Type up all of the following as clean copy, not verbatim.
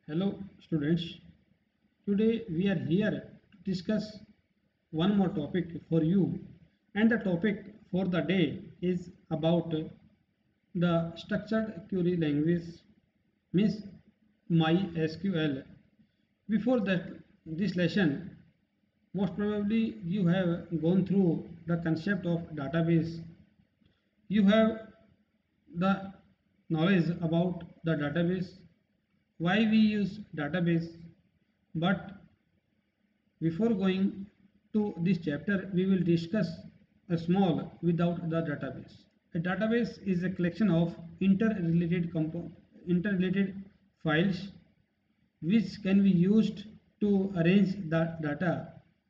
Hello students, today we are here to discuss one more topic for you, and the topic for the day is about the structured query language, means MySQL. Before that, this lesson, most probably you have gone through the concept of database. You have the knowledge about the database, why we use database, but before going to this chapter, we will discuss a small without the database. A database is a collection of interrelated files which can be used to arrange the data.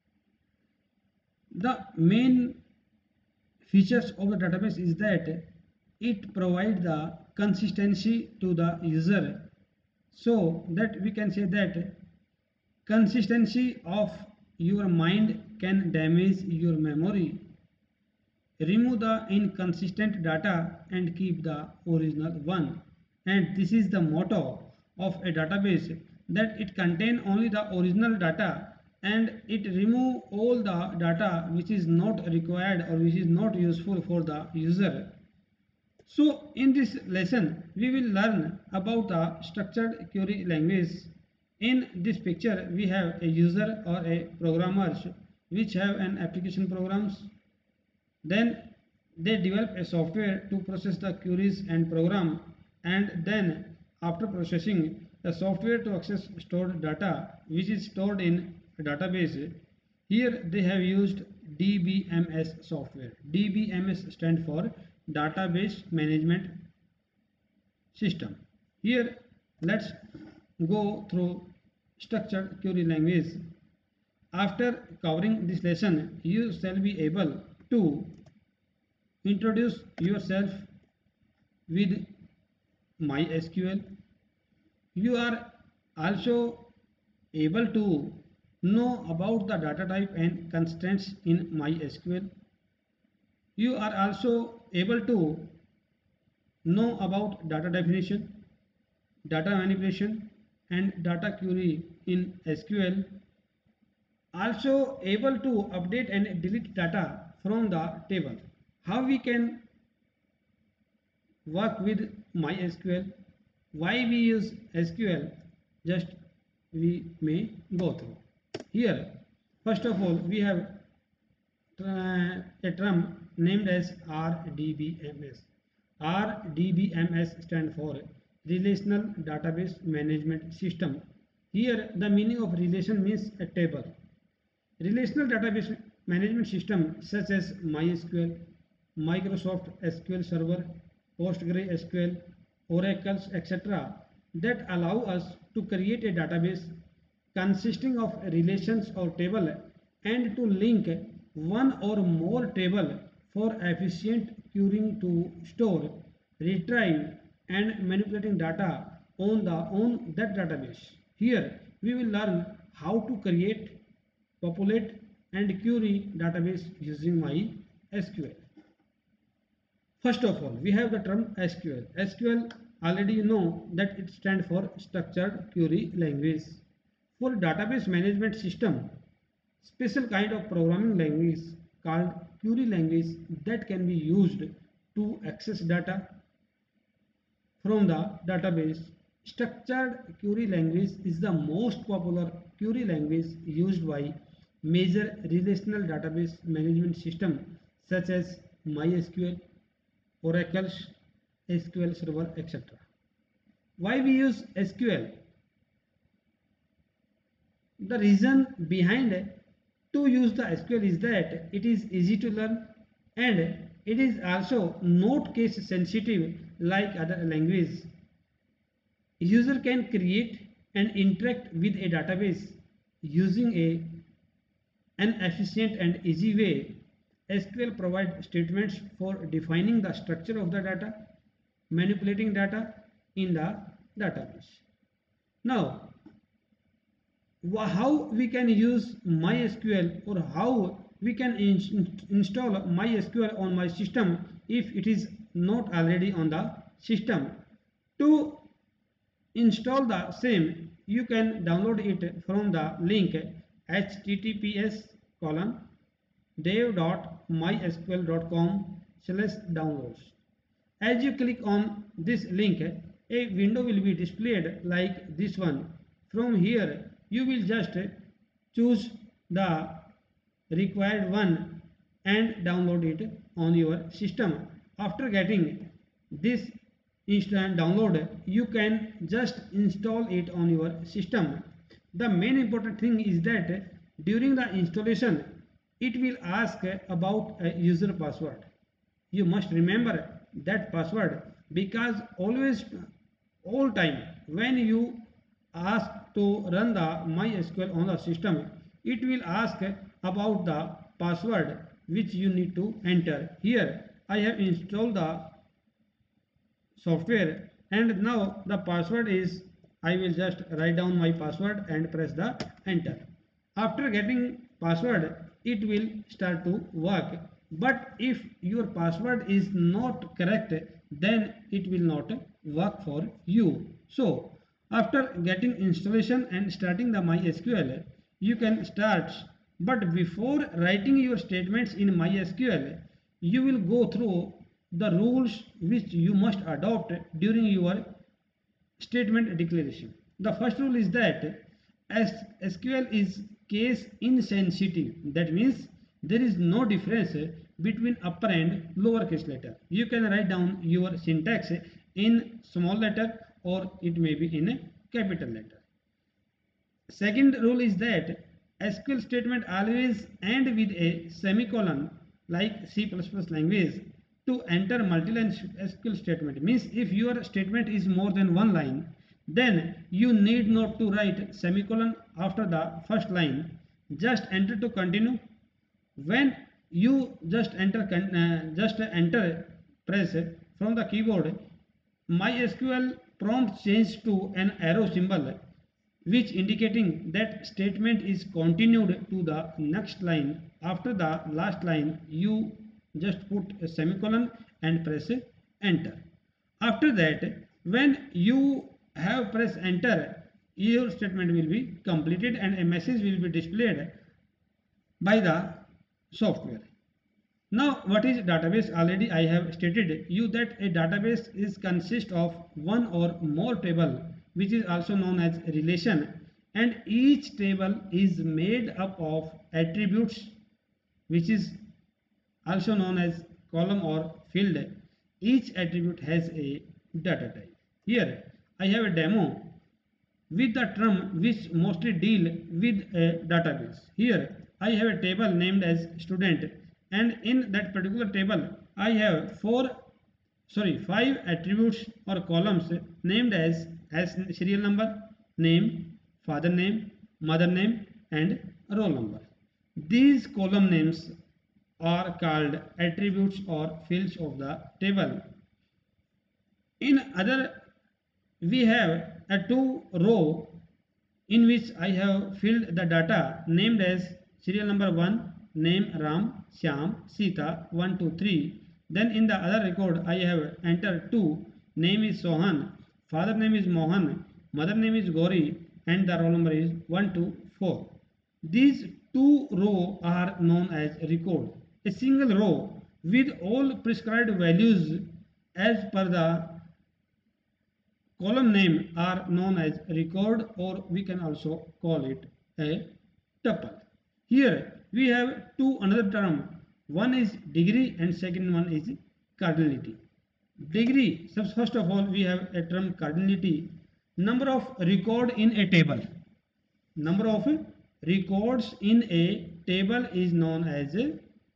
The main features of the database is that it provides the consistency to the user, so that we can say that consistency of your mind can damage your memory. Remove the inconsistent data and keep the original one. And this is the motto of a database, that it contain only the original data and it remove all the data which is not required or which is not useful for the user. So in this lesson, we will learn about the structured query language. In this picture, we have a user or a programmer which have an application programs. Then they develop a software to process the queries and program, and then after processing the software to access stored data which is stored in a database. Here they have used DBMS software. DBMS stands for Database Management System. Here let's go through structured query language. After covering this lesson, you shall be able to introduce yourself with MySQL. You are also able to know about the data type and constraints in MySQL. You are also able to know about data definition, data manipulation, and data query in SQL. Also able to update and delete data from the table. How we can work with MySQL, why we use SQL, just we may go through. Here, first of all, we have a term named as RDBMS. RDBMS stands for Relational Database Management System. Here, the meaning of relation means a table. Relational database management system such as MySQL, Microsoft SQL Server, PostgreSQL, Oracle, etc., that allow us to create a database consisting of relations or table and to link one or more table for efficient querying to store, retrieve and manipulating data on that database. Here we will learn how to create, populate and query database using MySQL. First of all, we have the term SQL. SQL, already you know that it stands for Structured Query Language. For database management system, special kind of programming language called query language that can be used to access data from the database. Structured query language is the most popular query language used by major relational database management system such as MySQL, Oracle, SQL Server, etc. Why we use SQL? The reason behind to use the SQL is that it is easy to learn and it is also not case sensitive like other languages. User can create and interact with a database using an efficient and easy way. SQL provides statements for defining the structure of the data, manipulating data in the database. Now, how we can use MySQL, or how we can install MySQL on my system if it is not already on the system. To install the same, you can download it from the link https colon dev.mysql.com/downloads. As you click on this link, a window will be displayed like this one. From here, you will just choose the required one and download it on your system. After getting this instant download, you can just install it on your system. The main important thing is that during the installation, it will ask about a user password. You must remember that password, because always all time when you ask to run the MySQL on the system, it will ask about the password which you need to enter. Here I have installed the software, and now the password is, I will just write down my password and press the enter. After getting password, it will start to work. But if your password is not correct, then it will not work for you. So after getting installation and starting the MySQL, you can start. But before writing your statements in MySQL, you will go through the rules which you must adopt during your statement declaration. The first rule is that SQL is case insensitive. That means there is no difference between upper and lower case letter. You can write down your syntax in small letter or it may be in a capital letter. Second rule is that SQL statement always end with a semicolon like C++ language. To enter multi-line SQL statement means if your statement is more than one line, then you need not to write semicolon after the first line. Just enter to continue. When you just enter press from the keyboard, MySQL prompt change to an arrow symbol which indicating that statement is continued to the next line. After the last line, you just put a semicolon and press enter. After that, when you have pressed enter, your statement will be completed and a message will be displayed by the software. Now what is database? Already I have stated you that a database is consist of one or more table, which is also known as relation, and each table is made up of attributes, which is also known as column or field. Each attribute has a data type. Here I have a demo with the term which mostly deal with a database. Here I have a table named as student, and in that particular table I have five attributes or columns named as serial number, name, father name, mother name, and roll number. These column names are called attributes or fields of the table. In other, we have a two row in which I have filled the data named as serial number 1, name Ram, Shyam, Sita 1, 2, 3. Then in the other record I have entered 2, name is Sohan, father name is Mohan, mother name is Gauri, and the roll number is 1, 2, 4. These two rows are known as record. A single row with all prescribed values as per the column name are known as record, or we can also call it a tuple. Here we have another term. One is degree and second one is cardinality. Degree, so first of all we have a term cardinality. Number of record in a table. Number of records in a table is known as a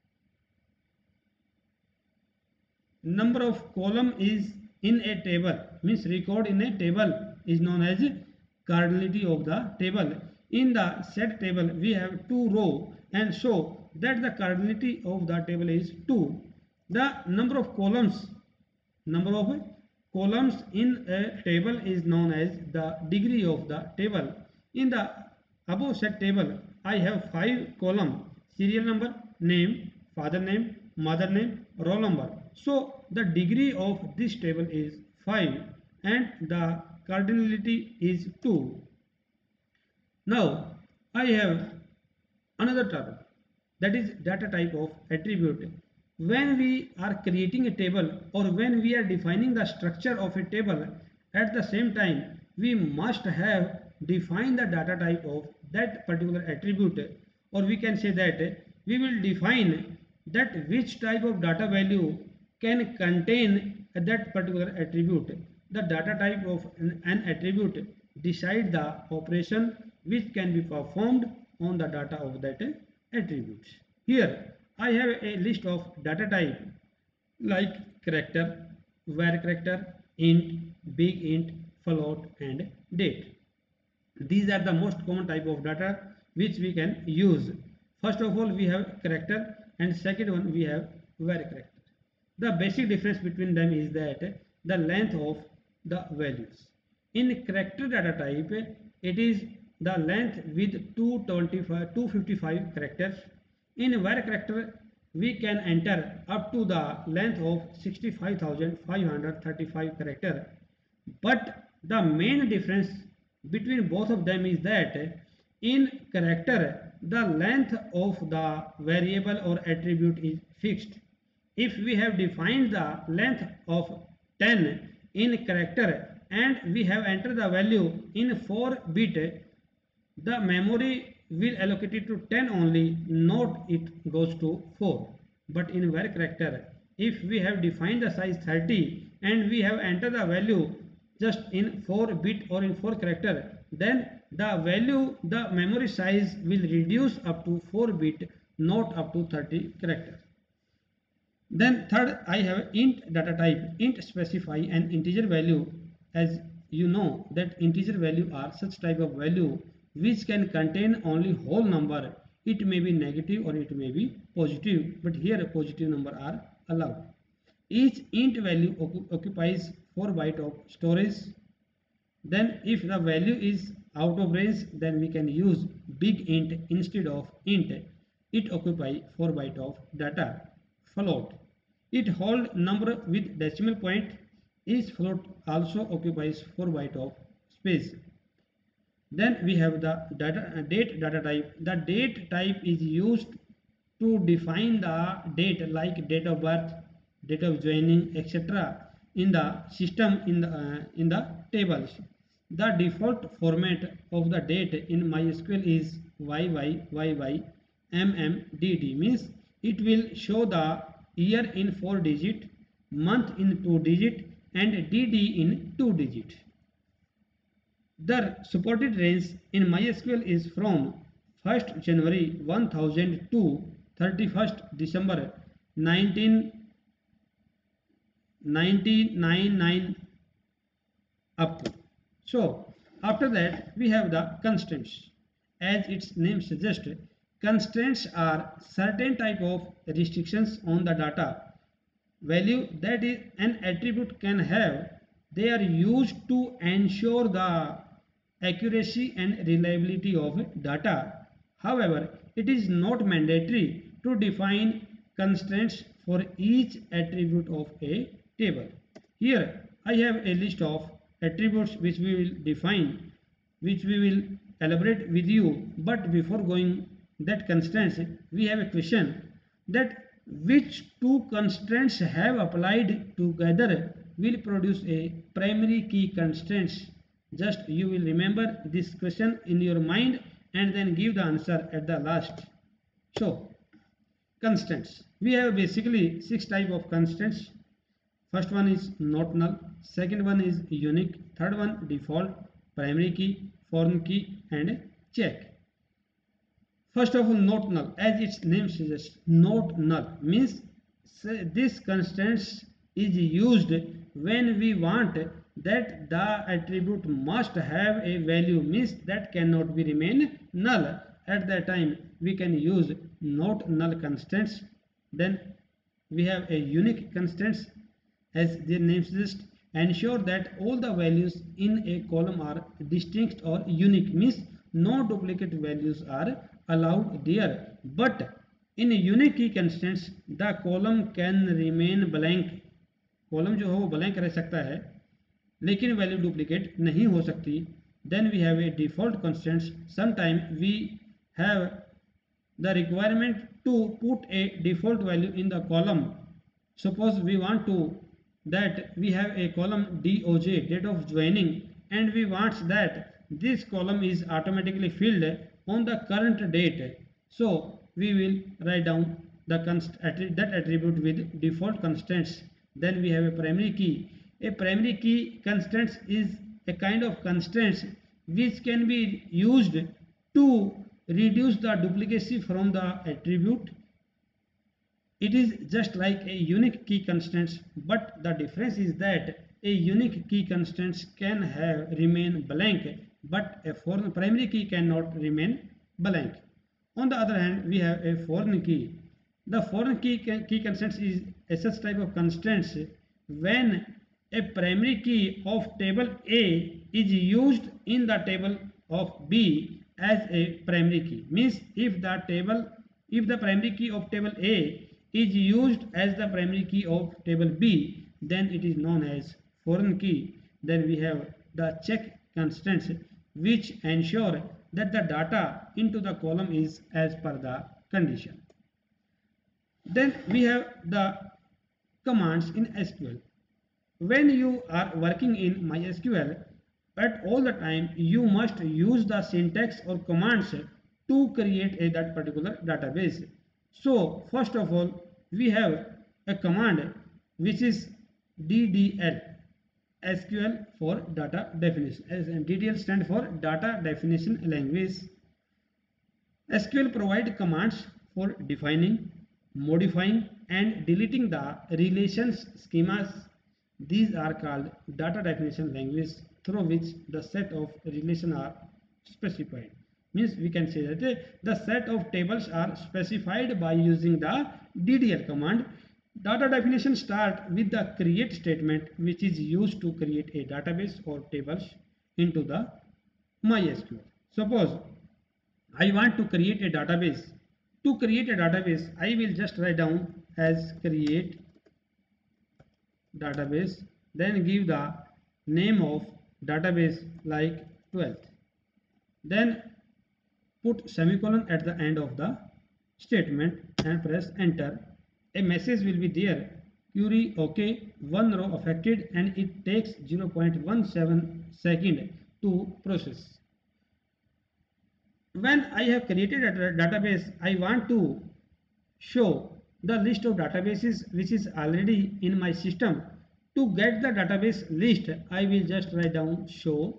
number of column is in a table, means record in a table is known as cardinality of the table. In the set table we have two row, and so that the cardinality of the table is 2. The number of columns in a table is known as the degree of the table. In the above set table I have 5 columns: serial number, name, father name, mother name, roll number. So the degree of this table is 5 and the cardinality is 2. Now I have another term, that is data type of attribute. When we are creating a table or when we are defining the structure of a table, at the same time we must have defined the data type of that particular attribute, or we can say that we will define that which type of data value can contain that particular attribute. The data type of an attribute decide the operation which can be performed on the data of that attribute. Here I have a list of data type like character, var character, int, big int, float and date. These are the most common type of data which we can use. First of all, we have character, and second one we have var character. The basic difference between them is that the length of the values. In character data type, it is the length with 255 characters. In var character, we can enter up to the length of 65,535 character. But the main difference between both of them is that in character the length of the variable or attribute is fixed. If we have defined the length of 10 in character and we have entered the value in 4 bit, the memory will allocate it to 10 only, not it goes to 4. But in var character, if we have defined the size 30 and we have entered the value just in 4 bit or in 4 character, then the value, the memory size will reduce up to 4 bit, not up to 30 character. Then third, I have int data type. Int specify an integer value. As you know that integer value are such type of value which can contain only whole number. It may be negative or it may be positive, but here positive number are allowed. Each int value occupies 4 byte of storage. Then if the value is out of range, then we can use big int instead of int. It occupies 4 byte of data. Float. It hold number with decimal point. Each float also occupies 4 byte of space. Then we have the date data type. The date type is used to define the date like date of birth, date of joining, etc. in the system in the tables. The default format of the date in MySQL is YYYYMMDD, means it will show the year in 4 digit, month in 2 digit and DD in 2 digit. The supported range in MySQL is from 1st January 1000 to 31st December 1999 up to. So after that we have the constraints. As its name suggests, constraints are certain type of restrictions on the data value that is an attribute can have. They are used to ensure the accuracy and reliability of data. However, it is not mandatory to define constraints for each attribute of a table. Here I have a list of attributes which we will define, which we will elaborate with you. But before going that constraints, we have a question that which two constraints have applied together will produce a primary key constraints. Just you will remember this question in your mind and then give the answer at the last. So constraints, we have basically 6 type of constraints. First one is not null, second one is unique, third one default, primary key, foreign key and check. First of all, not null, as its name suggests, not null means this constraint is used when we want that the attribute must have a value, means that cannot be remain null. At that time we can use not null constraints. Then we have a unique constraints, as their name suggests, ensure that all the values in a column are distinct or unique, means no duplicate values are allowed there. But in unique key constraints the column can remain blank. Column जो है वो blank रह सकता है लेकिन value duplicate नहीं हो सकती. then we have a default constants. Sometimes we have the requirement to put a default value in the column. Suppose we want to that we have a column DOJ, date of joining, and we want that this column is automatically filled on the current date. So we will write down that attribute with default constants. Then we have a primary key. A primary key constants is a kind of constants which can be used to reduce the duplicacy from the attribute. It is just like a unique key constants, but the difference is that a unique key constants can have remain blank, but a foreign primary key cannot remain blank. On the other hand, we have a foreign key. The foreign key constants is a such type of constants when a primary key of table A is used in the table of B as a primary key. Means if the primary key of table A is used as the primary key of table B, then it is known as foreign key. Then we have the check constants which ensure that the data into the column is as per the condition. Then we have the commands in SQL. When you are working in MySQL, at all the time you must use the syntax or commands to create that particular database. So first of all, we have a command which is DDL, SQL for data definition, and DDL stand for data definition language. SQL provide commands for defining, modifying and deleting the relations schemas. These are called data definition language, through which the set of relations are specified. Means we can say that the set of tables are specified by using the DDL command. Data definition start with the create statement, which is used to create a database or tables into the MySQL. Suppose I want to create a database. To create a database, I will just write down as create database, then give the name of database like 12th, then put semicolon at the end of the statement and press enter. A message will be there, query OK, one row affected, and it takes 0.17 second to process. When I have created a database, I want to show the list of databases which is already in my system. To get the database list, I will just write down show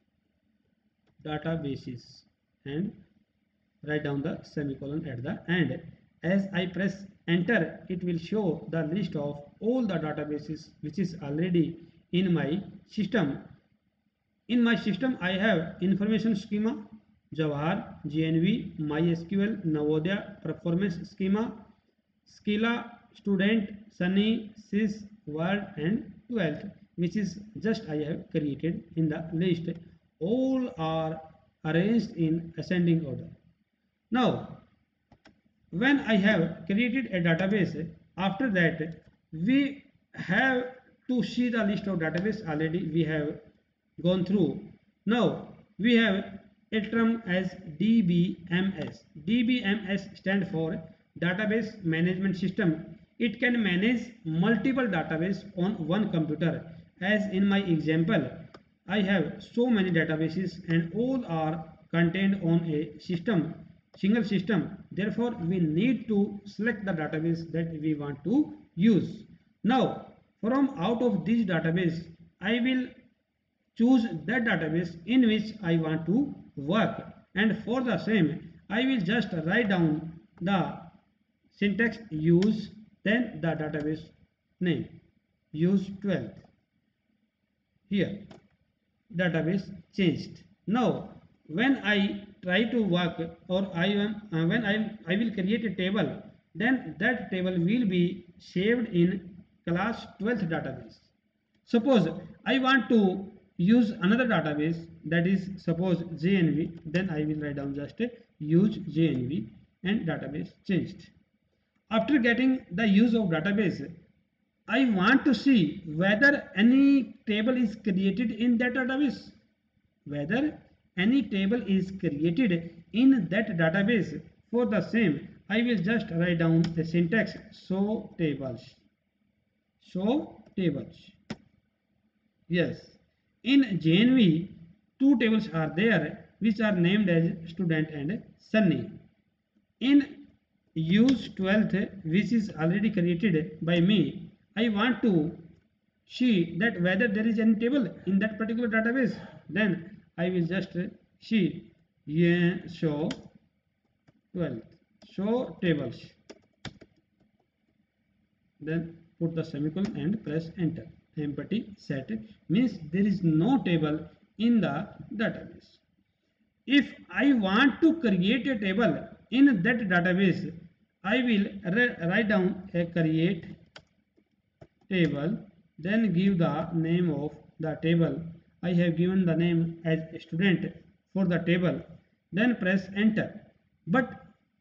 databases and write down the semicolon at the end. As I press enter, it will show the list of all the databases which is already in my system. In my system, I have information schema, Jawahar, GNV, MySQL, Navodaya, performance schema, Skilla, student, Sunny, Sys, Word and 12th, which is just I have created in the list. All are arranged in ascending order. Now, when I have created a database, after that we have to see the list of database already we have gone through. Now we have a term as DBMS. DBMS stands for Database Management System. It can manage multiple database on one computer. As in my example, I have so many databases and all are contained on a single system. Therefore, we need to select the database that we want to use. Now, from out of this database, I will choose that database in which I want to work, and for the same I will just write down the syntax use, then the database name, use 12th. Here database changed. Now when I try to work, or I will create a table, then that table will be saved in class 12th database. Suppose I want to use another database, that is suppose JNV, then I will write down just use JNV and database changed. After getting the use of database, I want to see whether any table is created in that database. whether any table is created in that database. For the same, I will just write down the syntax show tables. Show tables. Yes, in JNV, two tables are there which are named as student and Sunny. In use 12th, which is already created by me, I want to see that whether there is any table in that particular database. Then I will just see, yeah, show 12th, show tables. Then put the semicolon and press enter. Empty set means there is no table in the database. If I want to create a table in that database, I will write down a create table, then give the name of the table. I have given the name as student for the table, then press enter. But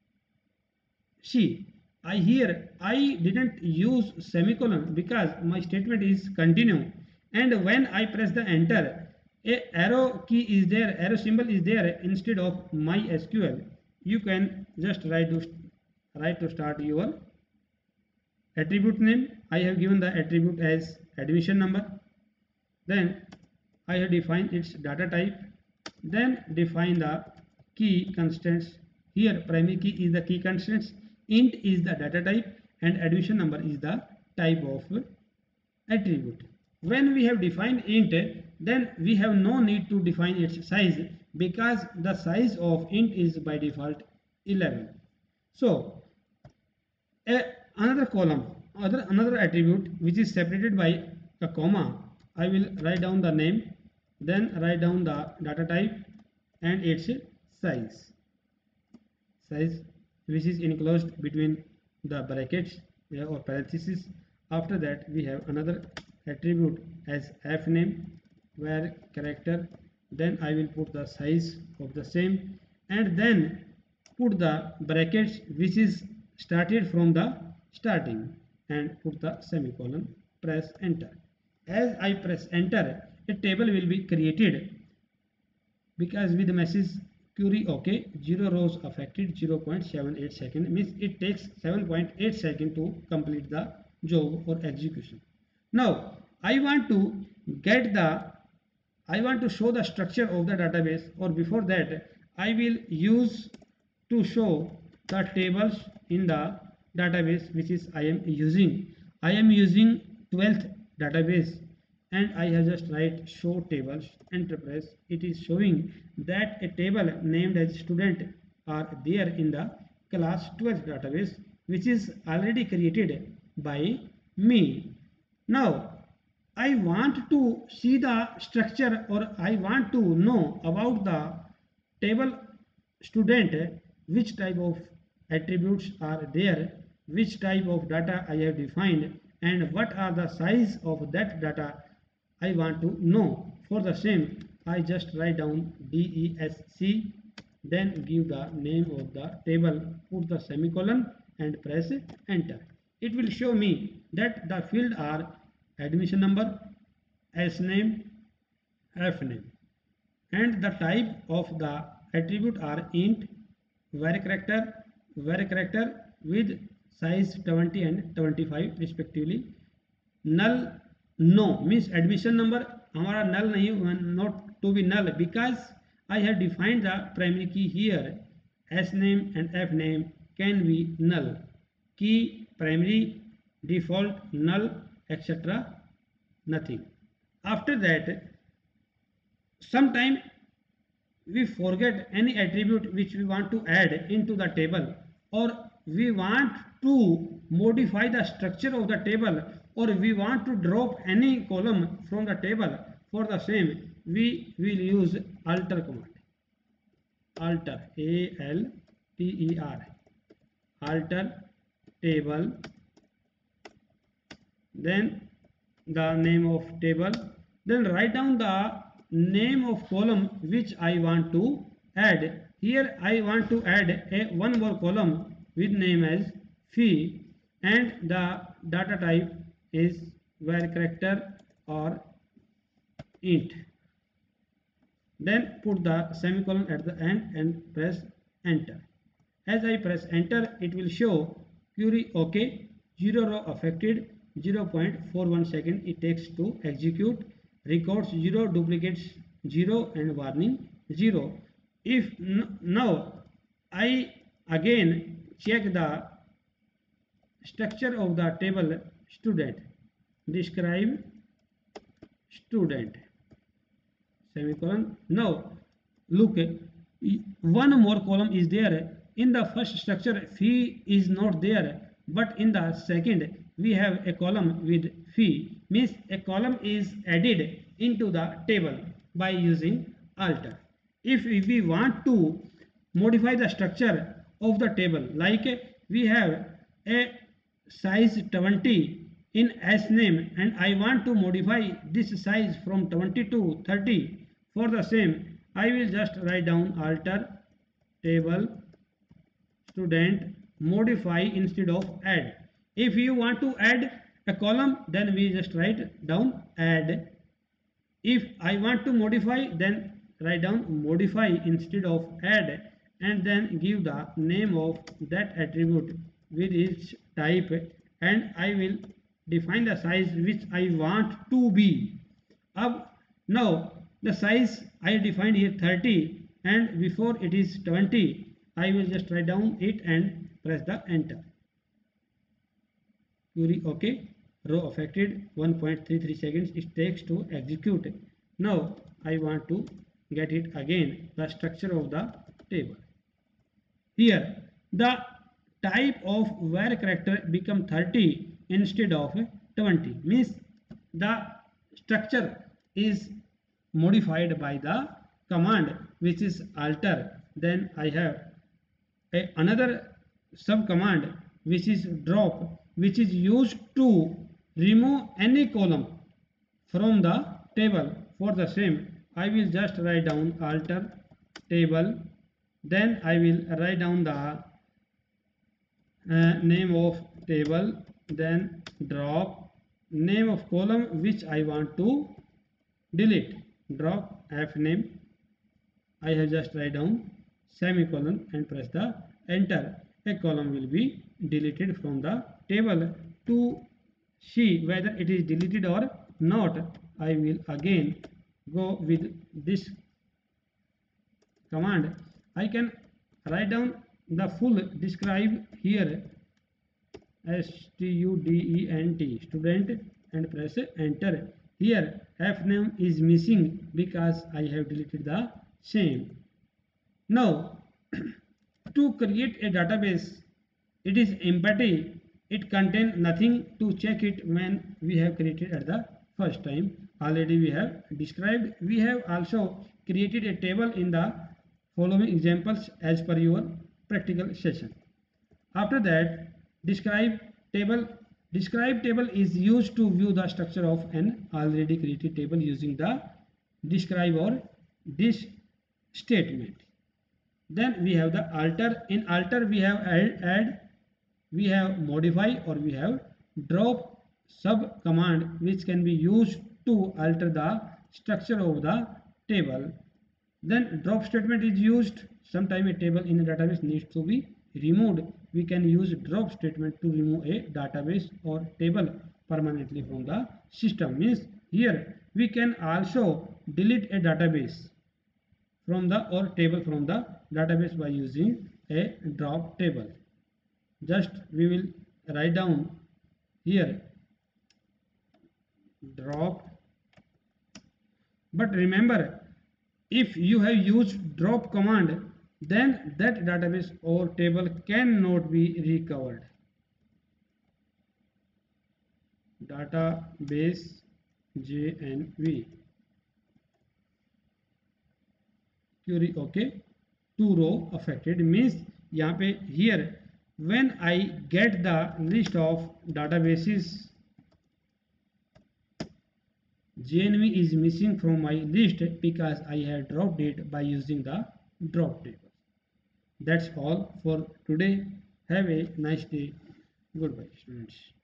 see, I didn't use semicolon because my statement is continue, and when I press the enter, a arrow key is there, arrow symbol is there instead of MySQL. You can just write to start your attribute name. I have given the attribute as admission number. Then I have defined its data type. Then define the key constants. Here primary key is the key constants, int is the data type, and admission number is the type of attribute. When we have defined int, then we have no need to define its size because the size of int is by default 11. So another column, another attribute which is separated by a comma, I will write down the name, then write down the data type and its size which is enclosed between the brackets or parentheses. After that we have another attribute as fname where character, then I will put the size of the same and then put the brackets which is started from the starting and put the semicolon, press enter. As I press enter, a table will be created because with the message query OK, 0 rows affected, 0.78 second means it takes 7.8 second to complete the job or execution. Now I want to show the structure of the database, or before that I will use to show the tables in the database which is I am using. I am using 12th database and I have just write show tables, enter press. It is showing that a table named as student are there in the class 12th database which is already created by me. Now I want to see the structure, or I want to know about the table student, which type of attributes are there, which type of data I have defined, and what are the size of that data I want to know. For the same, I just write down DESC, then give the name of the table, put the semicolon and press enter. It will show me that the field are admission number, S name, F name, and the type of the attribute are int, var character with size 20 and 25 respectively. Null no means admission number हमारा null नहीं, not to be null because I have defined the primary key here. S name and F name can be null. Key primary, default, null, etc. Nothing. After that, sometime we forget any attribute which we want to add into the table, or we want to modify the structure of the table, or we want to drop any column from the table. For the same, we will use alter command. Alter, ALTER, alter table, then the name of table, then write down the name of column which I want to add. Here I want to add one more column with name as fee, and the data type is var character or int. then put the semicolon at the end and press enter. As I press enter, it will show query OK, 0 row affected, 0.41 second it takes to execute, records 0, duplicates 0 and warning 0. If now I again check the structure of the table student, describe student, semicolon. Now look, one more column is there. In the first structure fee is not there, but in the second we have a column with fee, means a column is added into the table by using alter. If we want to modify the structure of the table, like we have a size 20 in S name and I want to modify this size from 20 to 30, for the same I will just write down alter table student modify instead of add. If you want to add a column, then we just write down add. If I want to modify, then write down modify instead of add, and then give the name of that attribute with its type, and I will define the size which I want to be. Now the size I defined here 30 and before it is 20. I will just write down it and press the enter. Query OK, row affected, 1.33 seconds it takes to execute. Now I want to get it again, the structure of the table. Here the type of var character become 30 instead of 20, means the structure is modified by the command which is alter. Then I have another sub command which is drop, which is used to remove any column from the table. For the same I will just write down alter table, then I will write down the name of table, then drop name of column which I want to delete, drop f name. I have just write down semicolon and press the enter. A column will be deleted from the table. To see whether it is deleted or not, I will again go with this command. I can write down the full describe here, student student, and press enter. Here f name is missing because I have deleted the same. Now to create a database, it is empty, it contains nothing to check it when we have created at the first time. Already we have described. We have also created a table in the following examples as per your practical session. After that, describe table is used to view the structure of an already created table using the describe or this statement. Then we have the alter. In alter we have add, we have modify, or we have drop sub command which can be used to alter the structure of the table. Then drop statement is used. Sometime a table in a database needs to be removed. We can use drop statement to remove a database or table permanently from the system. Means here we can also delete a database from the or table from the database by using a drop table. Just we will write down here drop, but remember, if you have used drop command, then that database or table cannot be recovered. Database JNV. Query OK. 2 row affected means यहाँ पे here when I get the list of databases, JNV is missing from my list because I have dropped it by using the drop table. That's all for today. Have a nice day. Goodbye, students.